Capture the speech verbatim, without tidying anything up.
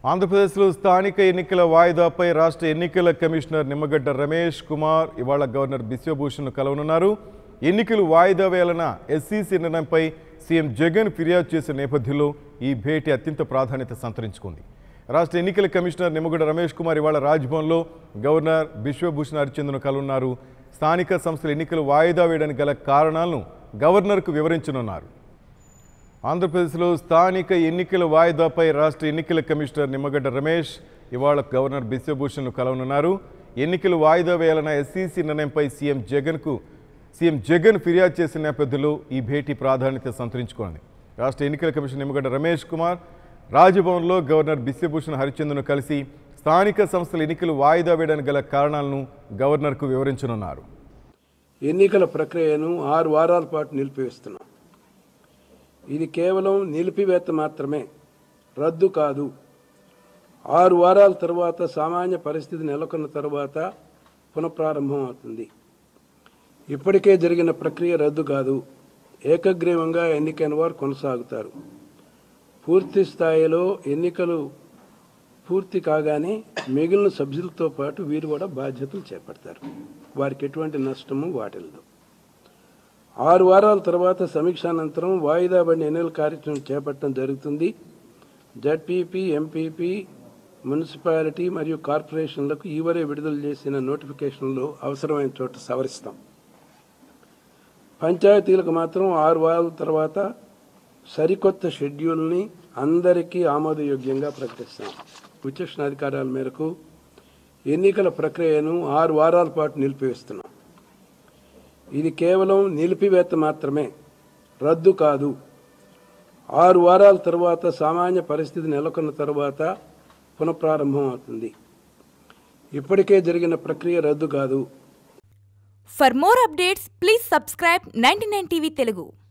ఆంధ్రప్రదేశ్లో స్థానిక ఎన్నికల వాయిదాపై రాష్ట్ర ఎన్నికల కమిషనర్ నిమ్మగడ్డ రమేష్ కుమార్ ఇవాళ గవర్నర్ బిశ్వభూషణ్ కలవనున్నారు. ఎన్నికలు వాయిదా వేళన ఎస్సీసీ నిర్ణయంపై సీఎం జగన్ ఫిర్యాదు చేసిన నేపథ్యంలో ఈ భేటీ అత్యంత ప్రాధాన్యత సంతరించుకుంది. రాష్ట్ర ఎన్నికల కమిషనర్ నిమ్మగడ్డ రమేష్ కుమార్ ఇవాళ రాజ్భవన్లో గవర్నర్ బిశ్వభూషణ్ హరిచందన్ కలవనున్నారు. స్థానిక సంస్థల ఎన్నికలు వాయిదా వేయడానికి గల కారణాలను గవర్నర్కు వివరించనున్నారు. ఆంధ్రప్రదేశ్లో స్థానిక ఎన్నికల వాయిదాపై రాష్ట్ర ఎన్నికల కమిషనర్ నిమ్మగడ్డ రమేష్ ఇవాళ గవర్నర్ బిశ్వభూషణ్ కలవనున్నారు. ఎన్నికలు వాయిదా వేయాలన్న ఎస్సీసీ నిర్ణయంపై సీఎం జగన్కు సీఎం జగన్ ఫిర్యాదు చేసిన నేపథ్యంలో ఈ భేటీ ప్రాధాన్యత సంతరించుకుంది. రాష్ట్ర ఎన్నికల కమిషనర్ నిమ్మగడ్డ రమేష్ కుమార్ రాజ్భవన్లో గవర్నర్ బిశ్వభూషణ్ హరిచందన్ను కలిసి స్థానిక సంస్థల ఎన్నికలు వాయిదా వేయడానికి గల కారణాలను గవర్నర్కు వివరించనున్నారు. ఎన్నికల ప్రక్రియను ఆరు వారాల పాటు నిలిపివేస్తున్నాం. ఇది కేవలం నిలిపివేత మాత్రమే, రద్దు కాదు. ఆరు వారాల తర్వాత సామాన్య పరిస్థితి నెలకొన్న తర్వాత పునఃప్రారంభం అవుతుంది. ఇప్పటికే జరిగిన ప్రక్రియ రద్దు కాదు. ఏకగ్రీవంగా ఎన్నికైన వారు కొనసాగుతారు. పూర్తి స్థాయిలో ఎన్నికలు పూర్తి కాగానే మిగిలిన సభ్యులతో పాటు వీరు కూడా బాధ్యతలు చేపడతారు. వారికి ఎటువంటి నష్టము వాటిల్లదు. ఆరు వారాల తర్వాత సమీక్షానంతరం వాయిదా పడిన ఎన్నికల కార్యక్రమం చేపట్టడం జరుగుతుంది. జడ్పీపీ, ఎంపీపీ, మున్సిపాలిటీ మరియు కార్పొరేషన్లకు ఈవరే విడుదల చేసిన నోటిఫికేషన్లు అవసరమైన చోట సవరిస్తాం. పంచాయతీలకు మాత్రం ఆరు వారాల తర్వాత సరికొత్త షెడ్యూల్ని అందరికీ ఆమోదయోగ్యంగా ప్రకటిస్తాం. విచక్షణాధికారాల మేరకు ఎన్నికల ప్రక్రియను ఆరు వారాల పాటు నిలిపివేస్తున్నాం. ఇది కేవలం నిలిపివేత మాత్రమే, రద్దు కాదు. ఆరు వారాల తర్వాత సామాన్య పరిస్థితి నెలకొన్న తర్వాత పునఃప్రారంభం అవుతుంది. ఇప్పటికే జరిగిన ప్రక్రియ రద్దు కాదు. For more updates, please subscribe ninety-nine T V Telugu.